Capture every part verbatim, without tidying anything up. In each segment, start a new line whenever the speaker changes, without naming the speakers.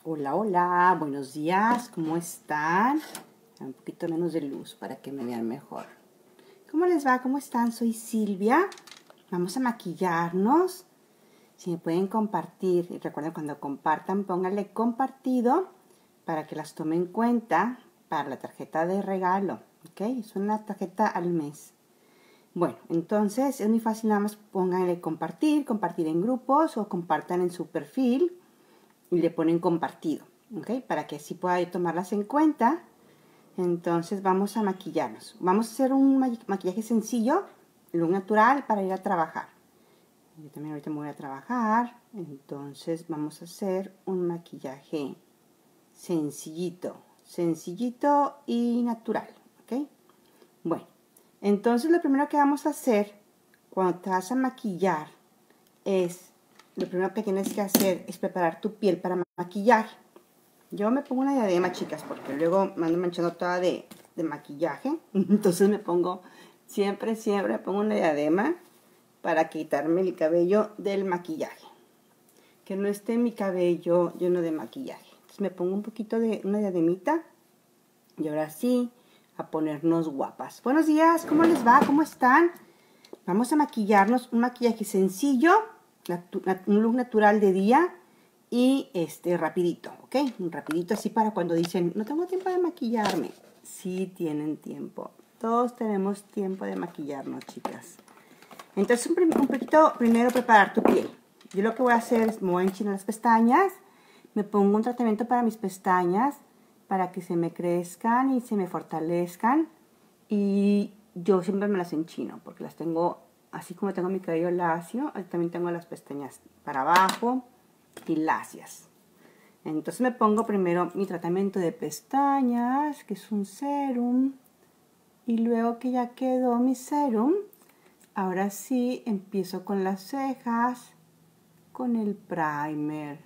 Hola, hola, buenos días, ¿cómo están? Un poquito menos de luz para que me vean mejor. ¿Cómo les va? ¿Cómo están? Soy Silvia. Vamos a maquillarnos. Si me pueden compartir, y recuerden cuando compartan, pónganle compartido para que las tome en cuenta para la tarjeta de regalo. ¿Ok? Es una tarjeta al mes. Bueno, entonces es muy fácil, nada más pónganle compartir, compartir en grupos o compartan en su perfil. Y le ponen compartido, ¿ok? Para que así pueda tomarlas en cuenta. Entonces vamos a maquillarnos. Vamos a hacer un maquillaje sencillo, look natural para ir a trabajar. Yo también ahorita me voy a trabajar. Entonces vamos a hacer un maquillaje sencillito, sencillito y natural, ¿ok? Bueno, entonces lo primero que vamos a hacer cuando te vas a maquillar es... Lo primero que tienes que hacer es preparar tu piel para maquillaje. Yo me pongo una diadema, chicas, porque luego me ando manchando toda de, de maquillaje. Entonces me pongo, siempre, siempre me pongo una diadema para quitarme el cabello del maquillaje. Que no esté mi cabello lleno de maquillaje. Entonces me pongo un poquito de una diademita. Y ahora sí, a ponernos guapas. Buenos días, ¿cómo les va? ¿Cómo están? Vamos a maquillarnos un maquillaje sencillo. Un look natural de día y este rapidito, ¿ok? Un rapidito así para cuando dicen, no tengo tiempo de maquillarme. Sí tienen tiempo. Todos tenemos tiempo de maquillarnos, chicas. Entonces, un, un poquito primero preparar tu piel. Yo lo que voy a hacer es, me voy a enchinar las pestañas. Me pongo un tratamiento para mis pestañas para que se me crezcan y se me fortalezcan. Y yo siempre me las enchino porque las tengo... Así como tengo mi cabello lacio, también tengo las pestañas para abajo y lacias. Entonces me pongo primero mi tratamiento de pestañas, que es un serum. Y luego que ya quedó mi serum, ahora sí empiezo con las cejas, con el primer.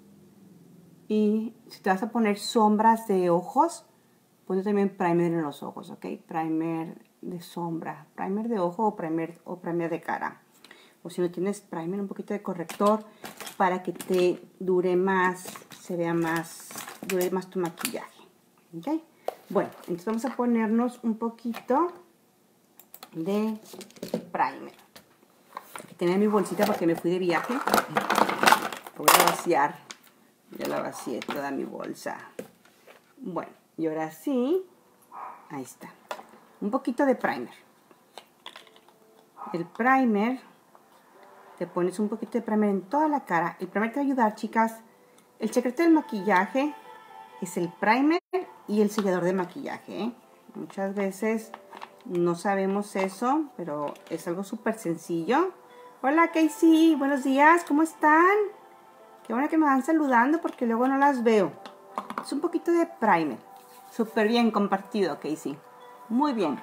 Y si te vas a poner sombras de ojos, ponte también primer en los ojos, ¿ok? Primer de sombra, primer de ojo o primer, o primer de cara. O si no tienes primer, un poquito de corrector para que te dure más, se vea más, dure más tu maquillaje, ¿ok? Bueno, entonces vamos a ponernos un poquito de primer. Aquí tenía mi bolsita porque me fui de viaje. Voy a vaciar, ya la vacié toda mi bolsa. Bueno, y ahora sí, ahí está. Un poquito de primer. El primer, te pones un poquito de primer en toda la cara. El primer te va a ayudar, chicas. El secreto del maquillaje es el primer y el sellador de maquillaje, ¿eh? Muchas veces no sabemos eso, pero es algo súper sencillo. Hola, Casey. Buenos días. ¿Cómo están? Qué bueno que me van saludando porque luego no las veo. Es un poquito de primer. Súper bien compartido, Casey. Muy bien.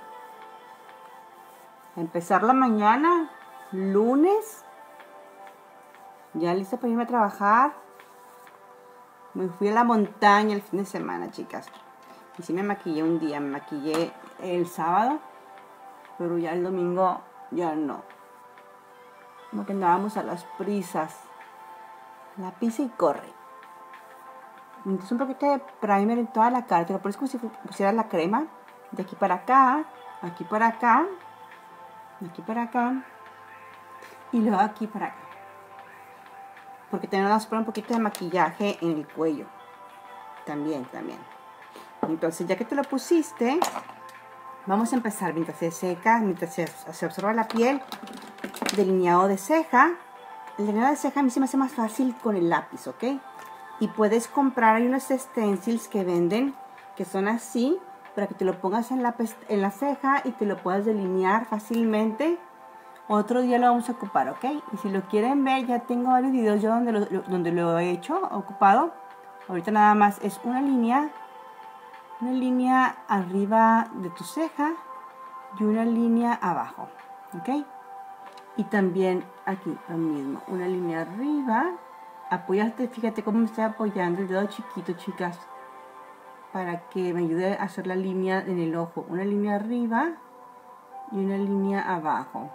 Empezar la mañana, lunes, ya lista para irme a trabajar. Me fui a la montaña el fin de semana, chicas. Y sí me maquillé un día, me maquillé el sábado, pero ya el domingo ya no. Como que andábamos a las prisas. La pisa y corre. Entonces un poquito de primer en toda la cara. Te lo pones como si pusieras la crema. De aquí para acá, aquí para acá, aquí para acá. Y luego aquí para acá. Porque también vamos a poner un poquito de maquillaje en el cuello. También, también. Entonces, ya que te lo pusiste, vamos a empezar mientras se seca, mientras se, se absorba la piel. Delineado de ceja. El delineado de ceja a mí se me hace más fácil con el lápiz, ¿ok? Y puedes comprar, hay unos stencils que venden, que son así, para que te lo pongas en la, en la ceja y te lo puedas delinear fácilmente. Otro día lo vamos a ocupar, ¿ok? Y si lo quieren ver, ya tengo varios videos yo donde lo, donde lo he hecho, ocupado. Ahorita nada más es una línea, una línea arriba de tu ceja y una línea abajo, ¿ok? Y también aquí lo mismo, una línea arriba. Apóyate, fíjate cómo me estoy apoyando el dedo chiquito, chicas, para que me ayude a hacer la línea en el ojo. Una línea arriba y una línea abajo.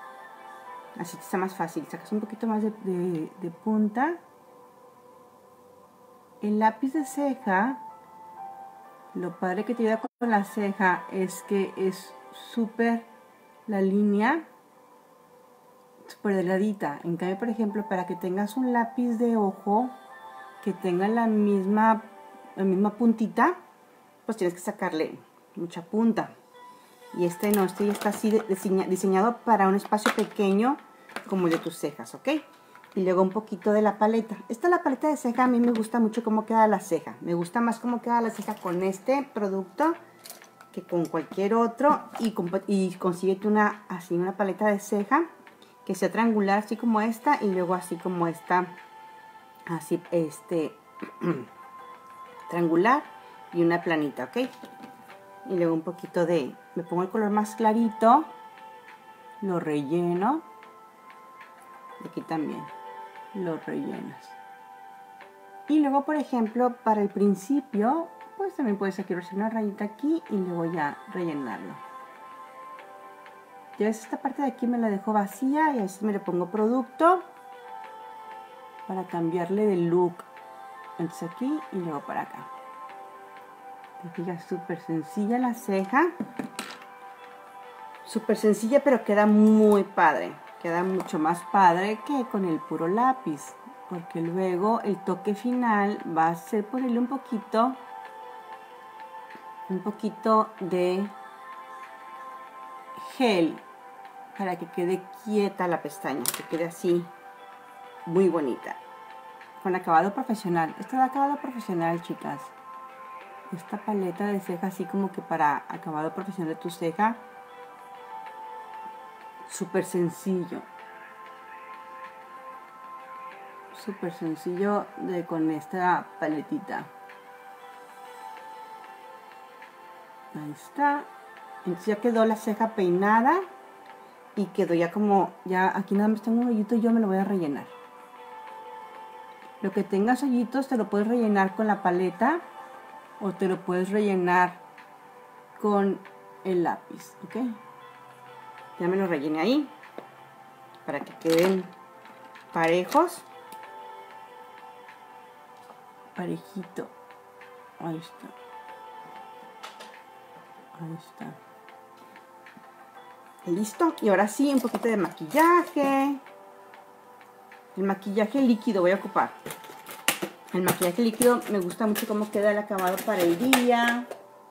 Así está más fácil. Sacas un poquito más de, de, de punta el lápiz de ceja, lo padre que te ayuda con la ceja es que es súper la línea, súper delgadita. En cambio, por ejemplo, para que tengas un lápiz de ojo que tenga la misma, la misma puntita, pues tienes que sacarle mucha punta. Y este no, este ya está así diseñado para un espacio pequeño como el de tus cejas, ¿ok? Y luego un poquito de la paleta. Esta la paleta de ceja, a mí me gusta mucho cómo queda la ceja. Me gusta más cómo queda la ceja con este producto que con cualquier otro. Y, y consíguete una, así, una paleta de ceja que sea triangular, así como esta. Y luego así como esta, así, este, triangular y una planita, ¿ok? Y luego un poquito de, me pongo el color más clarito, lo relleno. Y aquí también lo rellenas. Y luego, por ejemplo, para el principio, pues también puedes aquí hacer una rayita aquí y luego ya rellenarlo. Ya ves, esta parte de aquí me la dejo vacía y así me le pongo producto para cambiarle de look. Entonces aquí y luego para acá. Te fijas, súper sencilla la ceja. Súper sencilla, pero queda muy padre. Queda mucho más padre que con el puro lápiz. Porque luego el toque final va a ser ponerle un poquito, un poquito de gel para que quede quieta la pestaña, que quede así muy bonita. Con acabado profesional. Esto es acabado profesional, chicas. Esta paleta de ceja así como que para acabado profesional de tu ceja. Súper sencillo. Súper sencillo de, con esta paletita. Ahí está. Entonces ya quedó la ceja peinada. Y quedó ya como, ya aquí nada más tengo un hoyito y yo me lo voy a rellenar. Lo que tengas hoyitos te lo puedes rellenar con la paleta. O te lo puedes rellenar con el lápiz, ¿ok? Ya me lo rellené ahí. Para que queden parejos. Parejito. Ahí está. Ahí está. Listo. Y ahora sí, un poquito de maquillaje. El maquillaje líquido voy a ocupar. El maquillaje líquido me gusta mucho cómo queda el acabado para el día.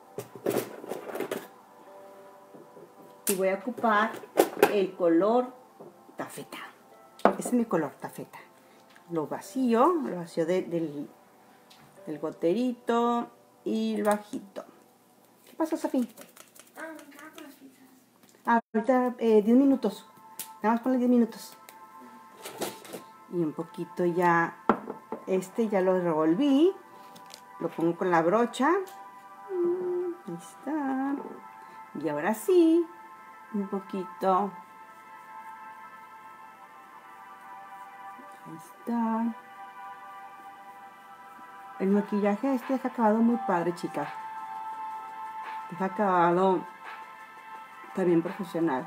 Y voy a ocupar el color tafeta. Ese es mi color tafeta. Lo vacío, lo vacío de, del, del goterito y lo bajito. ¿Qué pasó, Sofía? Ah, ahorita eh, diez minutos. Nada más ponle diez minutos. Y un poquito ya, este ya lo revolví. Lo pongo con la brocha. Ahí está. Y ahora sí, un poquito. Ahí está. El maquillaje este deja acabado muy padre, chicas. Deja acabado también profesional.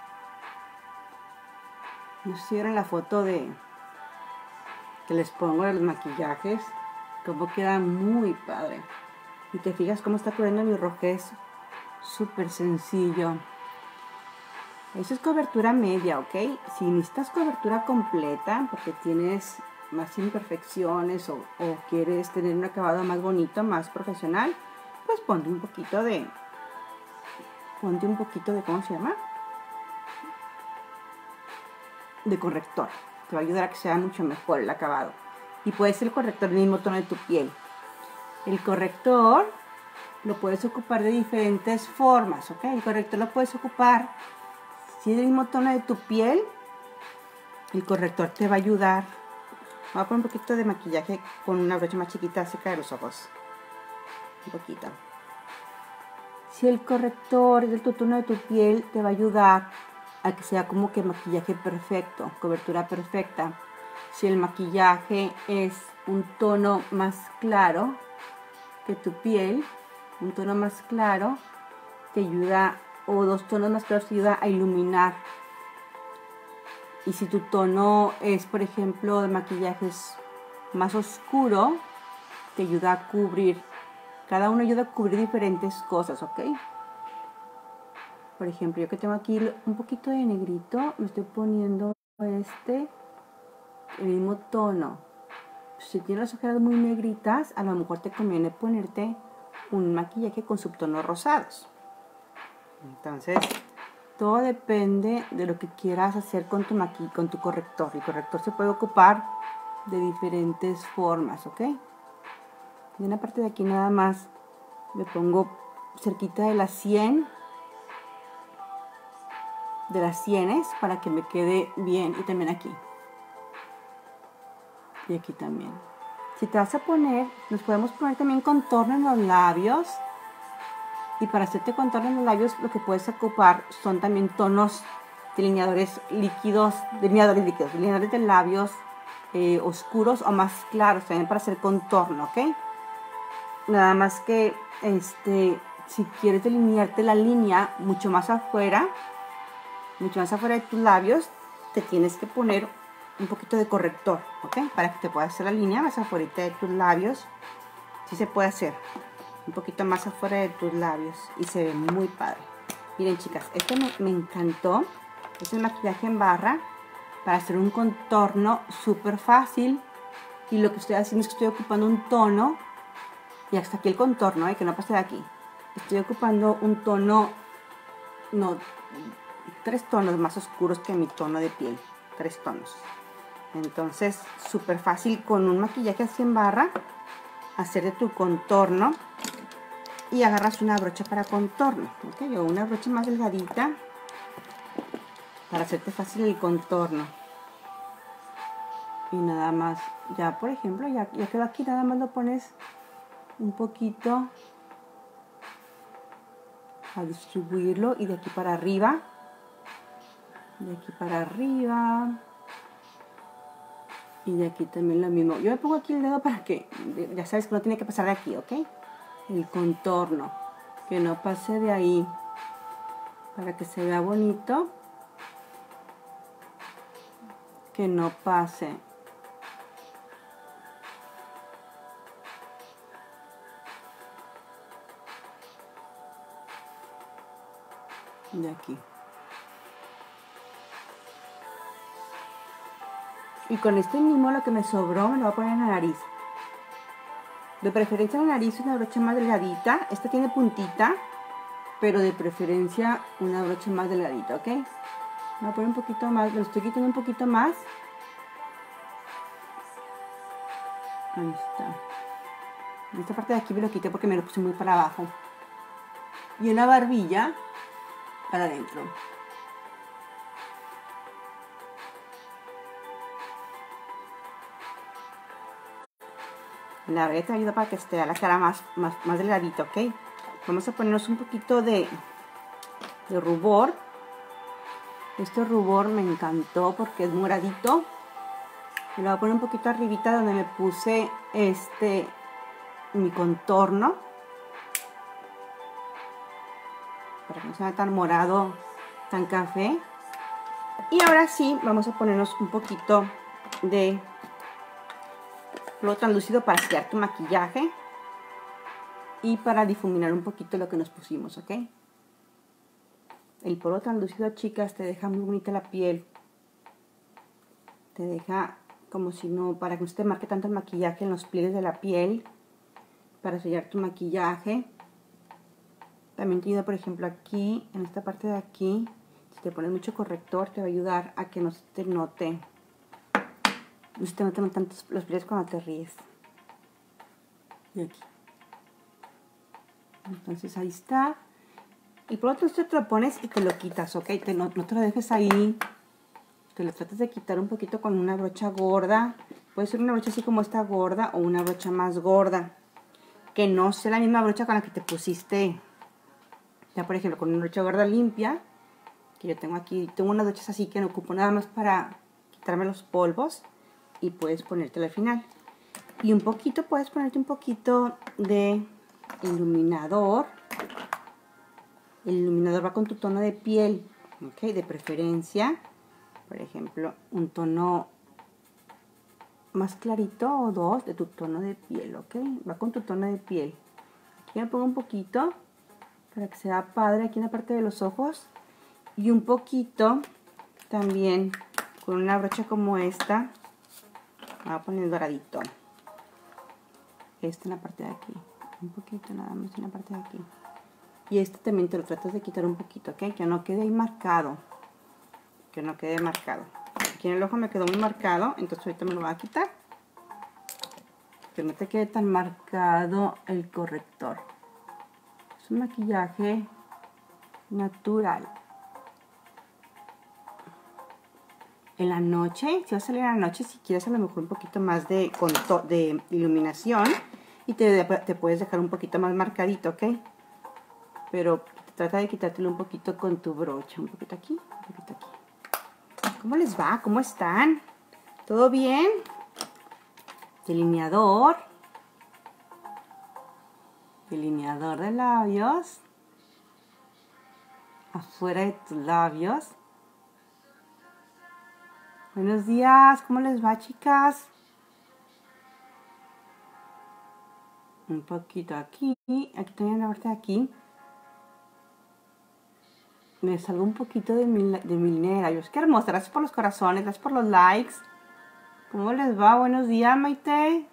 No sé si vieron la foto de que les pongo de los maquillajes. Como queda muy padre. Y te fijas cómo está cubriendo mi rojez. Súper sencillo. Eso es cobertura media, ¿ok? Si necesitas cobertura completa porque tienes más imperfecciones o, o quieres tener un acabado más bonito, más profesional, pues ponte un poquito de... Ponte un poquito de... ¿Cómo se llama? De corrector. Te va a ayudar a que sea mucho mejor el acabado. Y puede ser el corrector del mismo tono de tu piel. El corrector lo puedes ocupar de diferentes formas, ¿ok? El corrector lo puedes ocupar... Si es del mismo tono de tu piel, el corrector te va a ayudar. Voy a poner un poquito de maquillaje con una brocha más chiquita cerca de los ojos. Un poquito. Si el corrector es del tono de tu piel, te va a ayudar a que sea como que maquillaje perfecto, cobertura perfecta. Si el maquillaje es un tono más claro que tu piel, un tono más claro, te ayuda, o dos tonos más claros te ayuda a iluminar. Y si tu tono es, por ejemplo, de maquillaje es más oscuro, te ayuda a cubrir, cada uno ayuda a cubrir diferentes cosas, ¿ok? Por ejemplo, yo que tengo aquí un poquito de negrito, me estoy poniendo este, el mismo tono. Si tienes las ojeras muy negritas, a lo mejor te conviene ponerte un maquillaje con subtonos rosados. Entonces, todo depende de lo que quieras hacer con tu maqui con tu corrector. El corrector se puede ocupar de diferentes formas, ¿ok? Y una parte de aquí nada más me pongo cerquita de la sien, de las sienes, para que me quede bien, y también aquí. Y aquí también. Si te vas a poner, nos podemos poner también contorno en los labios. Y para hacerte contorno en los labios, lo que puedes ocupar son también tonos delineadores líquidos, delineadores líquidos, delineadores de labios eh, oscuros o más claros, también para hacer contorno, ¿ok? Nada más que, este, si quieres delinearte la línea mucho más afuera, mucho más afuera de tus labios, te tienes que poner un poquito de corrector, ¿ok? Para que te puedas hacer la línea más afuera de tus labios. Sí se puede hacer un poquito más afuera de tus labios y se ve muy padre. Miren, chicas, este me, me encantó. Es el maquillaje en barra para hacer un contorno súper fácil. Y lo que estoy haciendo es que estoy ocupando un tono, y hasta aquí el contorno, ¿eh? Que no pase de aquí. Estoy ocupando un tono, no, tres tonos más oscuros que mi tono de piel. Tres tonos. Entonces, súper fácil con un maquillaje así en barra, hacer de tu contorno. Y agarras una brocha para contorno, ¿ok? O una brocha más delgadita para hacerte fácil el contorno. Y nada más, ya por ejemplo, ya, ya quedó aquí, nada más lo pones un poquito a distribuirlo, y de aquí para arriba, de aquí para arriba, y de aquí también lo mismo. Yo me pongo aquí el dedo para que, ya sabes que no tiene que pasar de aquí, ¿ok? El contorno, que no pase de ahí, para que se vea bonito, que no pase. De aquí. Y con este mismo, lo que me sobró, me lo voy a poner en la nariz. De preferencia en la nariz una brocha más delgadita. Esta tiene puntita, pero de preferencia una brocha más delgadita, ¿ok? Me voy a poner un poquito más, lo estoy quitando un poquito más. Ahí está. En esta parte de aquí me lo quité porque me lo puse muy para abajo. Y una barbilla para adentro. La barbilla te ayuda para que esté a la cara más, más, más delgadita, ¿ok? Vamos a ponernos un poquito de, de rubor. Este rubor me encantó porque es moradito. Me lo voy a poner un poquito arribita donde me puse este mi contorno, para que no sea tan morado, tan café. Y ahora sí, vamos a ponernos un poquito de polvo translúcido para sellar tu maquillaje y para difuminar un poquito lo que nos pusimos, ¿ok? El polvo translúcido, chicas, te deja muy bonita la piel. Te deja como si no, para que no se te marque tanto el maquillaje en los pliegues de la piel, para sellar tu maquillaje. También te ayuda, por ejemplo, aquí, en esta parte de aquí, si te pones mucho corrector, te va a ayudar a que no se te note, no se te noten tanto los pliegues cuando te ríes. Y aquí. Entonces ahí está. Y por otro lado te lo pones y te lo quitas, ¿ok? Te, no, no te lo dejes ahí. Te lo tratas de quitar un poquito con una brocha gorda. Puede ser una brocha así como esta gorda o una brocha más gorda. Que no sea la misma brocha con la que te pusiste. Ya por ejemplo con una brocha gorda limpia. Que yo tengo aquí. Tengo unas brochas así que no ocupo nada más para quitarme los polvos. Y puedes ponértelo al final. Y un poquito, puedes ponerte un poquito de iluminador. El iluminador va con tu tono de piel. Ok, de preferencia. Por ejemplo, un tono más clarito o dos de tu tono de piel, ¿ok? Va con tu tono de piel. Aquí me pongo un poquito para que sea padre aquí en la parte de los ojos. Y un poquito también con una brocha como esta. Voy a poner doradito. Este en la parte de aquí. Un poquito nada más en la parte de aquí. Y este también te lo tratas de quitar un poquito, ¿ok? Que no quede ahí marcado. Que no quede marcado. Aquí en el ojo me quedó muy marcado, entonces ahorita me lo voy a quitar. Que no te quede tan marcado el corrector. Es un maquillaje natural. En la noche, si vas a salir en la noche, si quieres a lo mejor un poquito más de, de iluminación y te, te puedes dejar un poquito más marcadito, ¿ok? Pero trata de quitártelo un poquito con tu brocha, un poquito aquí, un poquito aquí. ¿Cómo les va? ¿Cómo están? ¿Todo bien? Delineador. Delineador de labios. Afuera de tus labios. Buenos días, ¿cómo les va, chicas? Un poquito aquí, aquí también en la parte de aquí. Me salgo un poquito de mi, de mi línea de labios. Qué hermosa, gracias por los corazones, gracias por los likes. ¿Cómo les va? Buenos días, Maite.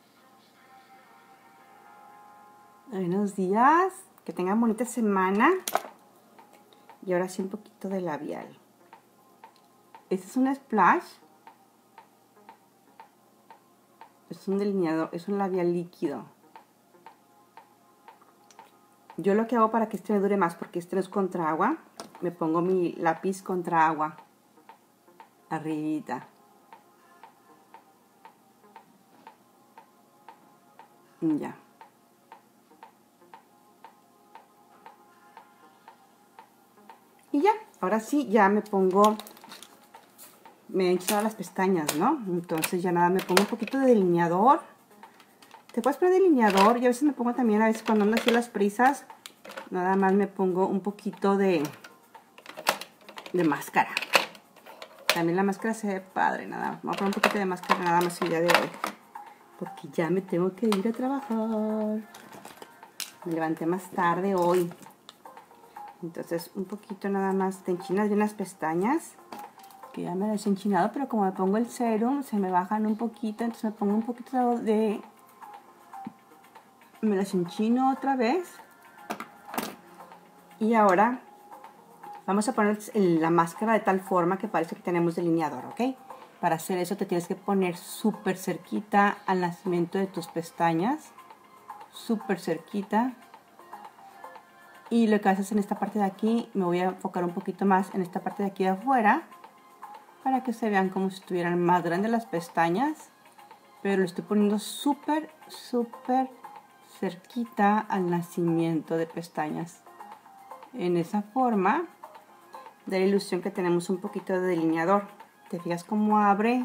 Buenos días, que tengan bonita semana. Y ahora sí un poquito de labial. Este es un splash. Es un delineador, es un labial líquido. Yo lo que hago para que este me dure más, porque este no es contra agua, me pongo mi lápiz contra agua. Arribita. Ya. Y ya, ahora sí, ya me pongo, me he echado las pestañas, ¿no? Entonces ya nada, me pongo un poquito de delineador. Te puedes poner delineador, y a veces me pongo también, a veces cuando ando así las prisas, nada más me pongo un poquito de, de máscara. También la máscara se ve padre, nada. Voy a poner un poquito de máscara nada más el día de hoy. Porque ya me tengo que ir a trabajar. Me levanté más tarde hoy. Entonces un poquito nada más te enchinas bien las pestañas. Que ya me las he enchinado, pero como me pongo el serum, se me bajan un poquito. Entonces me pongo un poquito de... Me las enchino otra vez. Y ahora vamos a poner la máscara de tal forma que parece que tenemos delineador, ¿ok? Para hacer eso te tienes que poner súper cerquita al nacimiento de tus pestañas. Súper cerquita. Y lo que haces en esta parte de aquí, me voy a enfocar un poquito más en esta parte de aquí de afuera. Para que se vean como si estuvieran más grandes las pestañas. Pero lo estoy poniendo súper, súper cerquita al nacimiento de pestañas. En esa forma, da la ilusión que tenemos un poquito de delineador. ¿Te fijas cómo abre?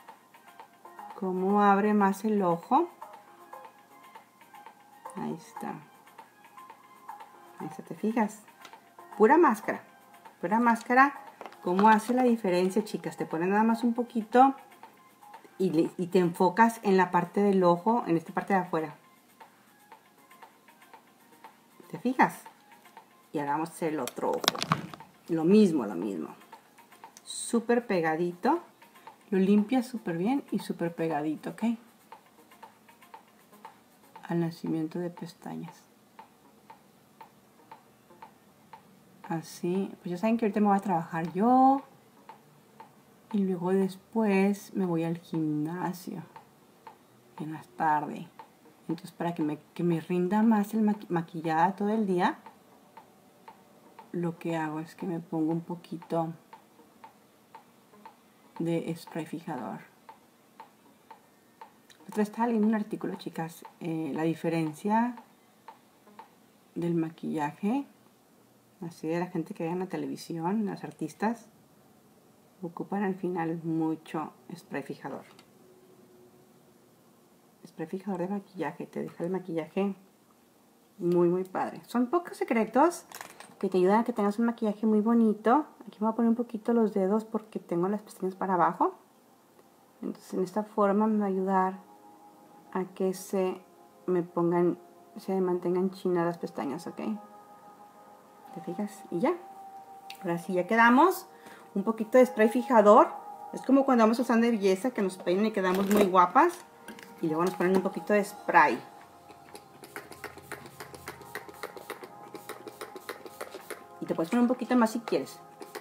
Cómo abre más el ojo. Ahí está. Ahí está, ¿te fijas? Pura máscara. Pura máscara. ¿Cómo hace la diferencia, chicas? Te pones nada más un poquito y, le, y te enfocas en la parte del ojo, en esta parte de afuera. ¿Te fijas? Y ahora vamos a hacer el otro ojo. Lo mismo, lo mismo. Súper pegadito. Lo limpias súper bien y súper pegadito, ¿ok? Al nacimiento de pestañas. Así. Pues ya saben que ahorita me voy a trabajar yo. Y luego después me voy al gimnasio. En la tarde. Entonces para que me, que me rinda más el maqui maquillada todo el día, lo que hago es que me pongo un poquito de spray fijador. Otra estaba leyendo un artículo, chicas, eh, la diferencia del maquillaje, así de la gente que ve en la televisión, los artistas, ocupan al final mucho spray fijador. Spray fijador de maquillaje, te deja el maquillaje muy muy padre. Son pocos secretos que te ayudan a que tengas un maquillaje muy bonito. Aquí me voy a poner un poquito los dedos porque tengo las pestañas para abajo. Entonces en esta forma me va a ayudar a que se me pongan, se mantengan chinas las pestañas, ¿ok? ¿Te fijas? Y ya. Ahora sí, ya quedamos. Un poquito de spray fijador. Es como cuando vamos usando de belleza, que nos peinan y quedamos muy guapas. Y luego nos ponen un poquito de spray. Y te puedes poner un poquito más si quieres.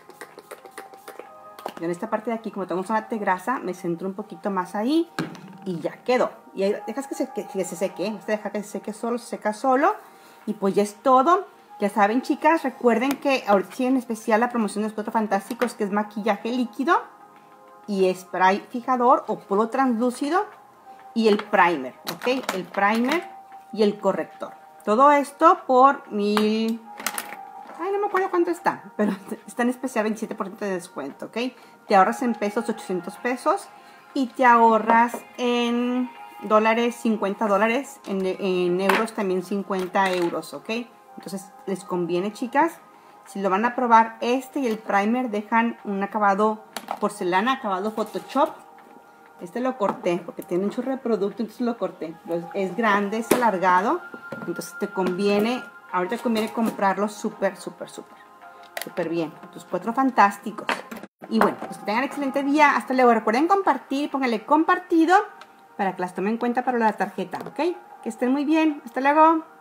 Yo en esta parte de aquí, como tengo un de grasa, me centro un poquito más ahí. Y ya quedó. Y ahí dejas que se, que, que se seque. Usted deja que se seque solo, se seca solo. Y pues ya es todo. Ya saben, chicas, recuerden que ahorita sí en especial la promoción de los Cuatro Fantásticos, que es maquillaje líquido y spray fijador o polvo translúcido y el primer, ¿ok? El primer y el corrector. Todo esto por mil... Ay, no me acuerdo cuánto está, pero está en especial veintisiete por ciento de descuento, ¿ok? Te ahorras en pesos ochocientos pesos y te ahorras en dólares cincuenta dólares, en, en euros también cincuenta euros, ¿ok? Entonces les conviene, chicas. Si lo van a probar, este y el primer dejan un acabado porcelana, acabado Photoshop. Este lo corté porque tiene un chorro de producto, entonces lo corté. Es grande, es alargado, entonces te conviene, ahorita te conviene comprarlo súper, súper, súper, súper bien. Tus Cuatro Fantásticos. Y bueno, pues que tengan excelente día. Hasta luego. Recuerden compartir, pónganle compartido para que las tomen en cuenta para la tarjeta, ¿ok? Que estén muy bien. Hasta luego.